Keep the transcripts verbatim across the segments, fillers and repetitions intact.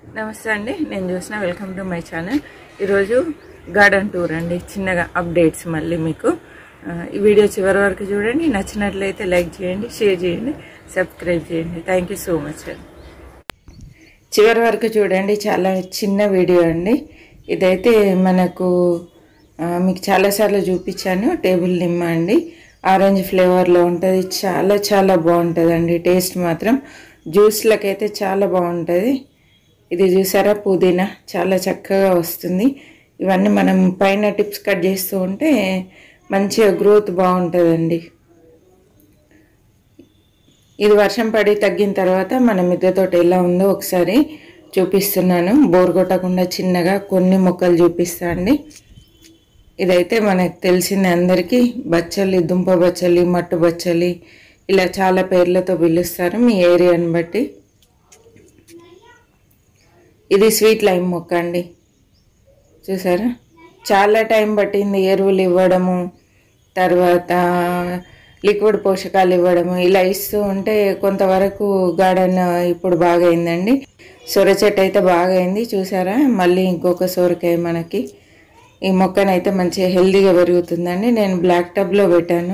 నమస్తే అండి, నేను చూసిన వెల్కమ్ టు మై ఛానల్. ఈరోజు గార్డెన్ టూర్ అండి, చిన్నగా అప్డేట్స్. మళ్ళీ మీకు ఈ వీడియో చివరి వరకు చూడండి. నచ్చినట్లయితే లైక్ చేయండి, షేర్ చేయండి, సబ్స్క్రైబ్ చేయండి. థ్యాంక్ యూ సో మచ్ అండి. చివరి వరకు చూడండి, చాలా చిన్న వీడియో అండి. ఇదైతే మనకు మీకు చాలాసార్లు చూపించాను. టేబుల్ నిమ్మ అండి, ఆరెంజ్ ఫ్లేవర్లో ఉంటుంది. చాలా చాలా బాగుంటుందండి. టేస్ట్ మాత్రం జ్యూస్లకైతే చాలా బాగుంటుంది. ఇది చూసారా, పుదీనా చాలా చక్కగా వస్తుంది. ఇవన్నీ మనం పైన టిప్స్ కట్ చేస్తూ ఉంటే మంచిగా గ్రోత్ బాగుంటుందండి. ఇది వర్షం పడి తగ్గిన తర్వాత మన మిద్దె తోట ఎలా ఉందో ఒకసారి చూపిస్తున్నాను. బోర్ కొట్టకుండా చిన్నగా కొన్ని మొక్కలు చూపిస్తా అండి. ఇదైతే మనకు తెలిసింది అందరికీ, బచ్చలి, దుంప బచ్చలి, మట్టు బచ్చలి, ఇలా చాలా పేర్లతో పిలుస్తారు మీ ఏరియాని బట్టి. ఇది స్వీట్ లైమ్ మొక్క అండి. చూసారా, చాలా టైం పట్టింది ఎరువులు ఇవ్వడము, తర్వాత లిక్విడ్ పోషకాలు ఇవ్వడము. ఇలా ఇస్తూ ఉంటే కొంతవరకు గార్డెన్ ఇప్పుడు బాగా అయిందండి. సొర చెట్టు అయితే బాగా అయింది. చూసారా, మళ్ళీ ఇంకొక సొరకాయ మనకి. ఈ మొక్కనైతే మంచిగా హెల్దీగా పెరుగుతుందండి. నేను బ్లాక్ టబ్లో పెట్టాను.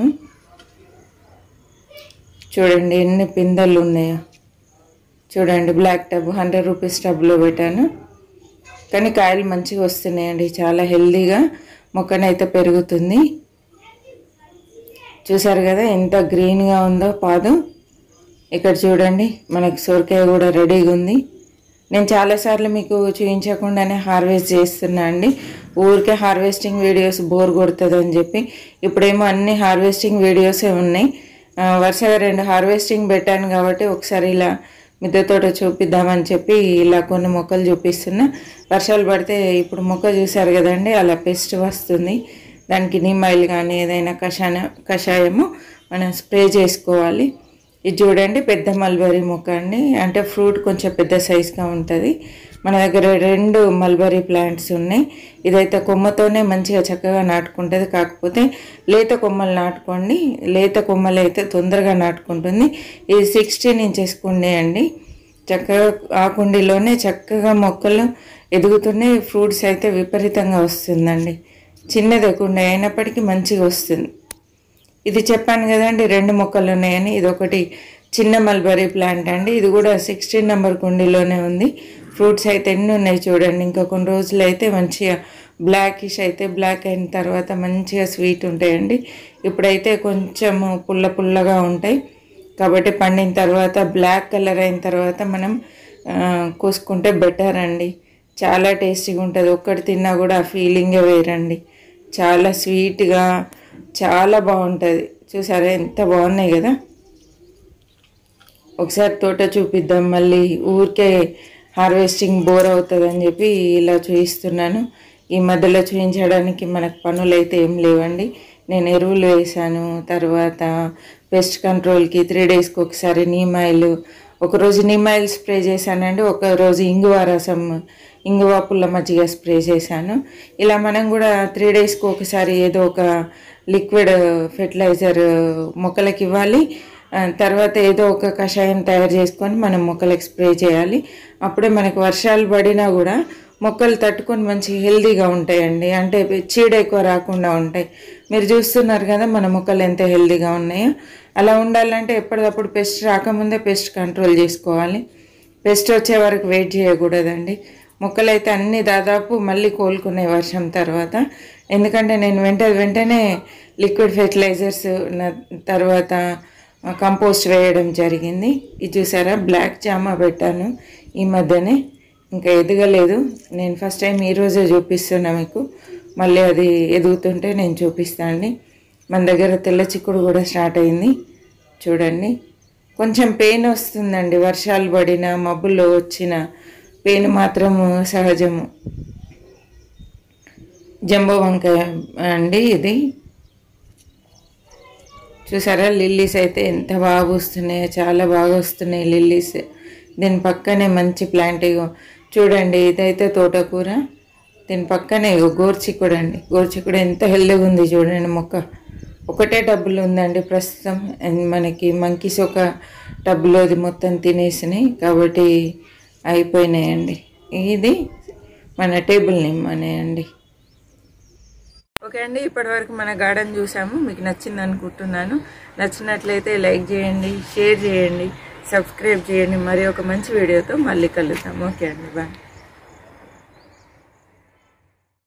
చూడండి ఎన్ని పిందెలు ఉన్నాయో. చూడండి, బ్లాక్ టబ్ హండ్రెడ్ రూపీస్ టబ్లో పెట్టాను, కానీ కాయలు మంచిగా వస్తున్నాయండి. చాలా హెల్దీగా మొక్కనైతే పెరుగుతుంది. చూసారు కదా ఎంత గ్రీన్గా ఉందో పాదం. ఇక్కడ చూడండి, మనకి సొరకాయ కూడా రెడీగా ఉంది. నేను చాలాసార్లు మీకు చూపించకుండానే హార్వెస్ట్ చేస్తున్నా అండి. ఊరికే హార్వెస్టింగ్ వీడియోస్ బోర్ కొడుతుంది అని చెప్పి ఇప్పుడేమో అన్ని హార్వెస్టింగ్ వీడియోసే ఉన్నాయి. వరుసగా రెండు హార్వెస్టింగ్ పెట్టాను కాబట్టి ఒకసారి ఇలా మిద్దె తోట చూపిద్దామని చెప్పి ఇలా కొన్ని మొక్కలు చూపిస్తున్నా. వర్షాలు పడితే ఇప్పుడు మొక్క చూసారు కదండి, అలా పెస్ట్ వస్తుంది. దానికి నీమ్ ఆయిల్ కానీ ఏదైనా కషాయ కషాయము మనం స్ప్రే చేసుకోవాలి. ఇది చూడండి, పెద్ద మల్బరీ మొక్క అండి. అంటే ఫ్రూట్ కొంచెం పెద్ద సైజుగా ఉంటుంది. మన దగ్గర రెండు మల్బరీ ప్లాంట్స్ ఉన్నాయి. ఇదైతే కొమ్మతోనే మంచిగా చక్కగా నాటుకుంటుంది. కాకపోతే లేత కొమ్మలు నాటుకోండి, లేత కొమ్మలు అయితే తొందరగా నాటుకుంటుంది. ఇది సిక్స్టీన్ ఇంచెస్ కుండీ అండి. చక్కగా ఆ కుండీలోనే చక్కగా మొక్కలు ఎదుగుతున్నాయి. ఫ్రూట్స్ అయితే విపరీతంగా వస్తుందండి. చిన్నదే కుండీ అయినప్పటికీ మంచిగా వస్తుంది. ఇది చెప్పాను కదండి, రెండు మొక్కలు ఉన్నాయని. ఇది ఒకటి చిన్న మల్బరీ ప్లాంట్ అండి. ఇది కూడా సిక్స్టీన్ నెంబర్ కుండీలోనే ఉంది. ఫ్రూట్స్ అయితే ఎన్ని ఉన్నాయి చూడండి. ఇంకా కొన్ని రోజులు అయితే మంచిగా బ్లాకిష్ అయితే బ్లాక్ అయిన తర్వాత మంచిగా స్వీట్ ఉంటాయండి. ఇప్పుడైతే కొంచెం పుల్ల పుల్లగా ఉంటాయి కాబట్టి పండిన తర్వాత బ్లాక్ కలర్ అయిన తర్వాత మనం కోసుకుంటే బెటర్ అండి. చాలా టేస్టీగా ఉంటుంది. ఒక్కటి తిన్నా కూడా ఆ ఫీలింగే వేరండి. చాలా స్వీట్గా చాలా బాగుంటుంది. చూసారా ఎంత బాగున్నాయి కదా. ఒకసారి తోట చూపిద్దాం. మళ్ళీ ఊరికే హార్వెస్టింగ్ బోర్ అవుతుంది అని చెప్పి ఇలా చూపిస్తున్నాను. ఈ మధ్యలో చూపించడానికి మనకు పనులు అయితే ఏం లేవండి. నేను ఎరువులు వేసాను, తర్వాత పెస్ట్ కంట్రోల్కి త్రీ డేస్కి ఒకసారి నీమ్ ఆయిల్, ఒకరోజు నీమ్ ఆయిల్ స్ప్రే చేశానండి, ఒకరోజు ఇంగువ రసం, ఇంగువ పుల్ల మజ్జిగ స్ప్రే చేశాను. ఇలా మనం కూడా త్రీ డేస్కి ఒకసారి ఏదో ఒక లిక్విడ్ ఫెర్టిలైజర్ మొక్కలకి ఇవ్వాలి. తర్వాత ఏదో ఒక కషాయం తయారు చేసుకొని మనం మొక్కలకి స్ప్రే చేయాలి. అప్పుడే మనకు వర్షాలు పడినా కూడా మొక్కలు తట్టుకొని మంచి హెల్దీగా ఉంటాయండి. అంటే చీడ ఎక్కువ రాకుండా ఉంటాయి. మీరు చూస్తున్నారు కదా మన మొక్కలు ఎంత హెల్దీగా ఉన్నాయో. అలా ఉండాలంటే ఎప్పటికప్పుడు పెస్ట్ రాకముందే పెస్ట్ కంట్రోల్ చేసుకోవాలి. పెస్ట్ వచ్చే వరకు వెయిట్ చేయకూడదండి. మొక్కలు అయితే అన్నీ దాదాపు మళ్ళీ కోలుకున్నాయి వర్షం తర్వాత. ఎందుకంటే నేను వెంట వెంటనే లిక్విడ్ ఫెర్టిలైజర్స్ తర్వాత కంపోస్ట్ వేయడం జరిగింది. ఇది చూసారా, బ్లాక్ జామా పెట్టాను ఈ మధ్యనే, ఇంకా ఎదగలేదు. నేను ఫస్ట్ టైం ఈరోజే చూపిస్తున్నా మీకు. మళ్ళీ అది ఎదుగుతుంటే నేను చూపిస్తాను అండి. మన దగ్గర తెల్ల చిక్కుడు కూడా స్టార్ట్ అయింది. చూడండి, కొంచెం పెయిన్ వస్తుందండి. వర్షాలు పడిన మబ్బుల్లో వచ్చిన పెయిన్ మాత్రము సహజము. జంబో వంకాయ అండి ఇది. చూసారా, లిల్లీస్ అయితే ఎంత బాగా వస్తున్నాయో, చాలా బాగా వస్తున్నాయి లిల్లీస్. దీని పక్కనే మంచి ప్లాంట్ చూడండి. ఇదైతే తోటకూర, దీని పక్కనే గోర్చిక్కుడు అండి. గోర్చిక్కుడు ఎంత హెల్దీగా ఉంది చూడండి మొక్క. ఒకటే టబ్బులు ఉందండి ప్రస్తుతం. మనకి మంకీస్ ఒక టబ్లోది మొత్తం తినేసినాయి కాబట్టి అయిపోయినాయండి. ఇది మన టేబుల్ నిమ్ అనే అండి. ఓకే అండి, ఇప్పటి వరకు మన గార్డెన్ చూసాము. మీకు నచ్చింది అనుకుంటున్నాను. నచ్చినట్లయితే లైక్ చేయండి, షేర్ చేయండి, సబ్స్క్రైబ్ చేయండి. మరి ఒక మంచి వీడియోతో మళ్ళీ కలుద్దాం. ఓకే అండి, బాయ్.